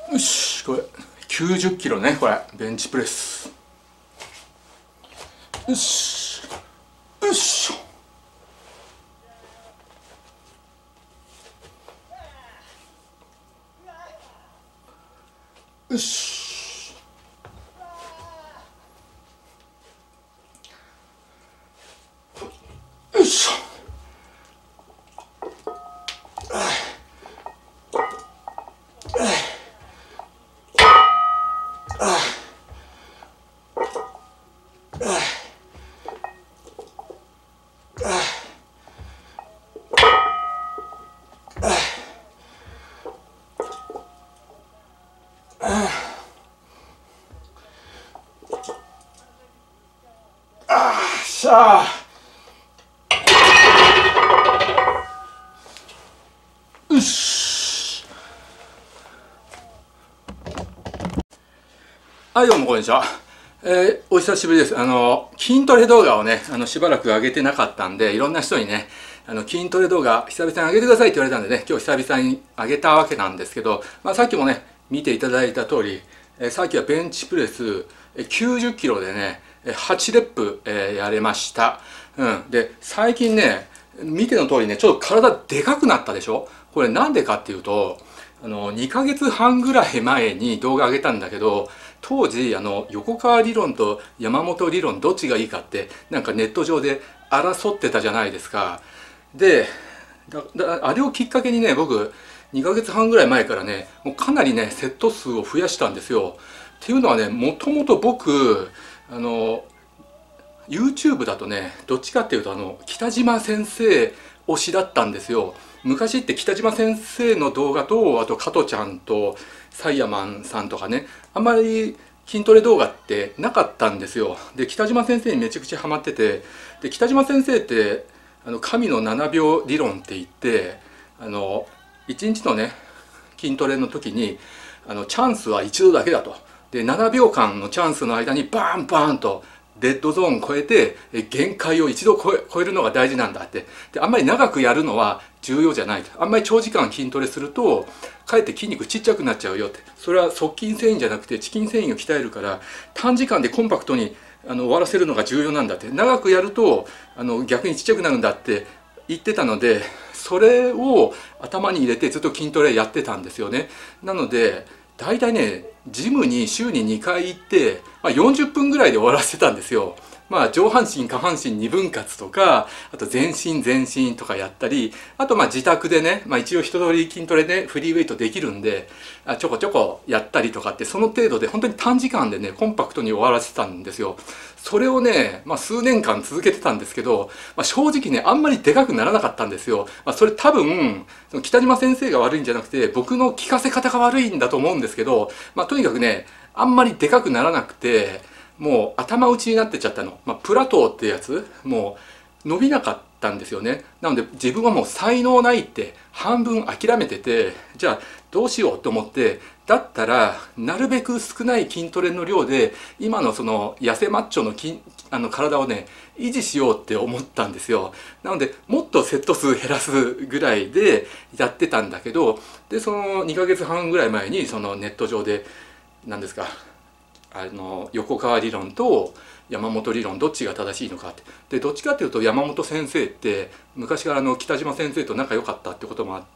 よし、これ90キロね、これベンチプレス。よしよしよしよしょ。しゃあ。よし。はい、どうもこんにちは。お久しぶりです。筋トレ動画をね、しばらく上げてなかったんで、いろんな人にね、筋トレ動画久々に上げてくださいって言われたんでね、今日久々に上げたわけなんですけど、まあ、さっきもね、見ていただいた通り、さっきはベンチプレス90キロでね、8レップやれました。で、最近ね、見ての通りね、ちょっと体でかくなったでしょ。これなんでかっていうと、2ヶ月半ぐらい前に動画上げたんだけど、当時横川理論と山本理論どっちがいいかってなんかネット上で争ってたじゃないですか。であれをきっかけにね、僕2ヶ月半ぐらい前からね、もうかなりねセット数を増やしたんですよ。っていうのはね、もともと僕YouTube だとね、どっちかっていうと北島先生推しだったんですよ。昔って北島先生の動画と、あと加トちゃんとサイヤマンさんとかね、あんまり筋トレ動画ってなかったんですよ。で、北島先生にめちゃくちゃハマってて、で北島先生って神の7秒理論って言って、1日のね筋トレの時にチャンスは一度だけだと。で7秒間のチャンスの間にバーンバーンとレッドゾーンを超えて限界を一度超えるのが大事なんだって。であんまり長くやるのは重要じゃないと。あんまり長時間筋トレするとかえって筋肉ちっちゃくなっちゃうよって。それは側筋繊維じゃなくて遅筋繊維を鍛えるから、短時間でコンパクトに終わらせるのが重要なんだって。長くやると逆にちっちゃくなるんだって言ってたので、それを頭に入れてずっと筋トレやってたんですよね。なので大体ね、ジムに週に2回行って、40分ぐらいで終わらせたんですよ。上半身下半身2分割とか、あと全身全身とかやったり、あと自宅でね、一応一通り筋トレでフリーウェイトできるんでちょこちょこやったりとかって、その程度で本当に短時間でねコンパクトに終わらせたんですよ。それをね、数年間続けてたんですけど、正直ねあんまりでかくならなかったんですよ。それ多分北島先生が悪いんじゃなくて、僕の聞かせ方が悪いんだと思うんですけど、とにかくねあんまりでかくならなくて、もう頭打ちになってっちゃったの。プラトーってやつ、もう伸びなかったんですよね。なので自分はもう才能ないって半分諦めてて、じゃあどうしようと思って、だったらなるべく少ない筋トレの量で今のその痩せマッチョの体をね維持しようって思ったんですよ。なのでもっとセット数減らすぐらいでやってたんだけど、でその2ヶ月半ぐらい前にそのネット上で何ですか、横川理論と山本理論どっちが正しいのかって。でどっちかっていうと山本先生って昔から北島先生と仲良かったってこともあって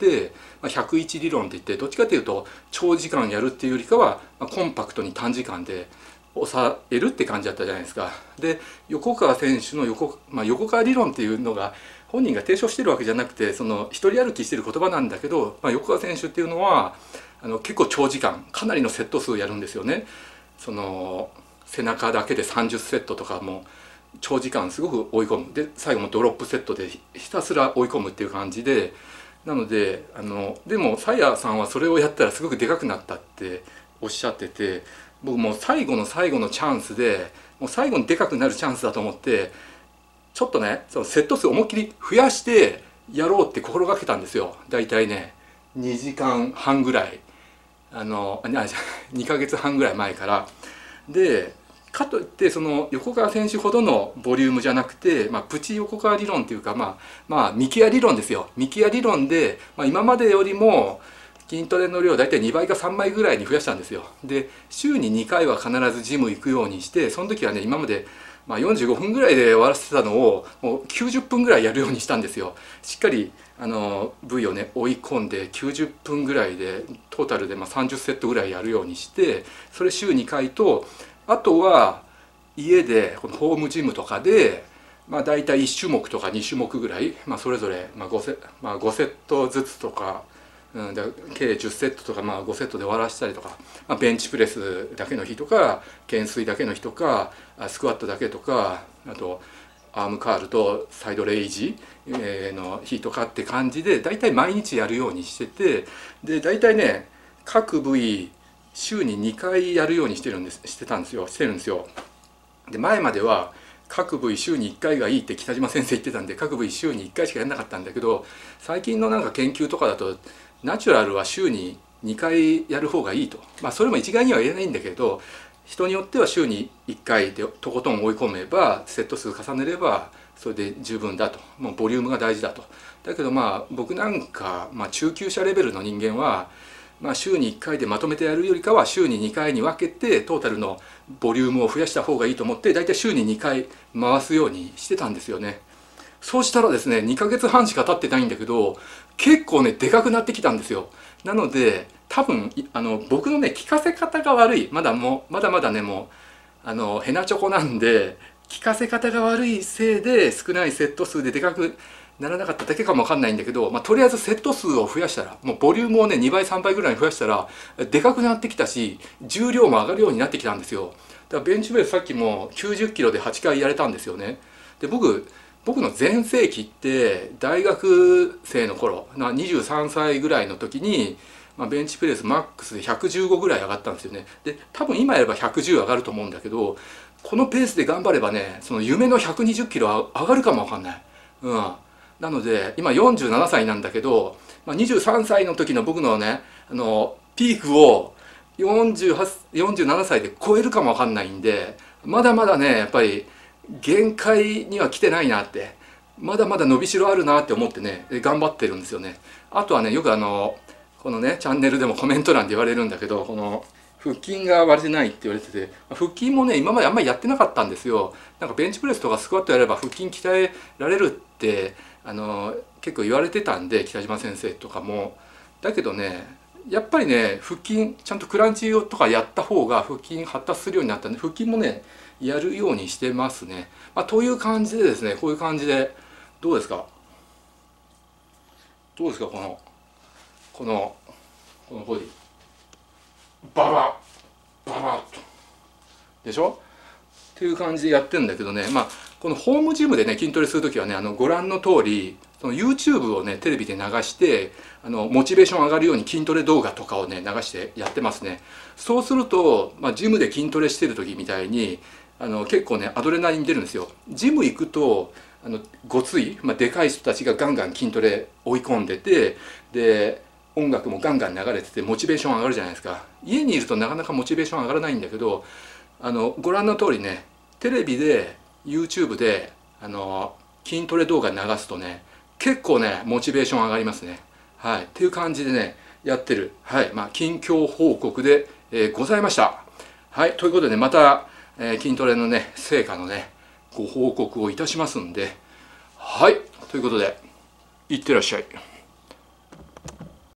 、101理論って言って、どっちかっていうと長時間やるっていうよりかは、コンパクトに短時間で抑えるって感じだったじゃないですか。で横川選手の横川理論っていうのが本人が提唱してるわけじゃなくて、その一人歩きしてる言葉なんだけど、横川選手っていうのは結構長時間かなりのセット数やるんですよね。その背中だけで30セットとかも長時間すごく追い込む。で最後もドロップセットでひたすら追い込むっていう感じで、なのででもサイヤさんはそれをやったらすごくでかくなったっておっしゃってて、僕もう最後の最後のチャンスで、もう最後にでかくなるチャンスだと思って、ちょっとねそのセット数思いっきり増やしてやろうって心がけたんですよ。だいたいね2時間半ぐらい、2ヶ月半ぐらい前から。でかといってその横川選手ほどのボリュームじゃなくて、プチ横川理論っていうか、幹ア理論ですよ。幹ア理論で、今までよりも筋トレの量大体2倍か3倍ぐらいに増やしたんですよ。で週に2回は必ずジム行くようにして、その時はね今まで45分ぐらいで終わらせてたのをもう90分ぐらいやるようにしたんですよ。しっかり部位をね追い込んで90分ぐらいでトータルで30セットぐらいやるようにして、それ週2回と、あとは家でこのホームジムとかで大体1種目とか2種目ぐらい、それぞれ5セットずつとか、計10セットとか5セットで終わらせたりとか、ベンチプレスだけの日とか懸垂だけの日とかスクワットだけとか、あとアームカールとサイドレイジの日とかって感じで大体毎日やるようにしてて、で大体ね各部位週に2回やるようにしてるんですよ。で前までは各部位週に1回がいいって北島先生言ってたんで、各部位週に1回しかやんなかったんだけど、最近の研究とかだとナチュラルは週に2回やる方がいいと、それも一概には言えないんだけど、人によっては週に1回でとことん追い込めばセット数重ねればそれで十分だと、もうボリュームが大事だと。だけど僕なんか、中級者レベルの人間は、週に1回でまとめてやるよりかは週に2回に分けてトータルのボリュームを増やした方がいいと思って、大体週に2回回すようにしてたんですよね。そうしたらですね2ヶ月半しか経ってないんだけど結構ねでかくなってきたんですよ。なので多分僕のね聞かせ方が悪い、まだまだねもうヘナチョコなんで聞かせ方が悪いせいで少ないセット数ででかくならなかっただけかもわかんないんだけど、とりあえずセット数を増やしたら、もうボリュームをね2倍3倍ぐらいに増やしたらでかくなってきたし重量も上がるようになってきたんですよ。だからベンチプレスさっきも90キロで8回やれたんですよね。で僕の全盛期って大学生の頃23歳ぐらいの時に、ベンチプレスマックスで115ぐらい上がったんですよね。で多分今やれば110上がると思うんだけど、このペースで頑張ればねその夢の120キロ上がるかもわかんない。なので今47歳なんだけど、23歳の時の僕のねピークを47歳で超えるかもわかんないんで、まだまだねやっぱり限界には来てないなって、まだまだ伸びしろあるなって思ってね頑張ってるんですよね。あとはねよくこのねチャンネルでもコメント欄で言われるんだけど、この腹筋が割れてないって言われてて、腹筋もね今まであんまりやってなかったんですよ。ベンチプレスとかスクワットやれば腹筋鍛えられるって結構言われてたんで、北島先生とかも。だけどねやっぱりね腹筋ちゃんとクランチとかやった方が腹筋発達するようになったんで、腹筋もねやるようにしてますね。という感じでですね、こういう感じでどうですかこのボディババッとでしょっていう感じでやってるんだけどね、このホームジムでね筋トレする時はねご覧の通りその YouTube をねテレビで流してモチベーション上がるように筋トレ動画とかをね流してやってますね。そうすると、ジムで筋トレしてる時みたいに結構ねアドレナリン出るんですよ。ジム行くとごつい、でかい人たちがガンガン筋トレ追い込んでて、で音楽もガンガン流れててモチベーション上がるじゃないですか。家にいるとなかなかモチベーション上がらないんだけど、ご覧の通りねテレビで YouTube で筋トレ動画流すとね結構ねモチベーション上がりますね。はい、っていう感じでねやってる、近況報告で、ございました。はい、ということでまた、筋トレのね成果のねご報告をいたしますんで、はい、ということでいってらっしゃい。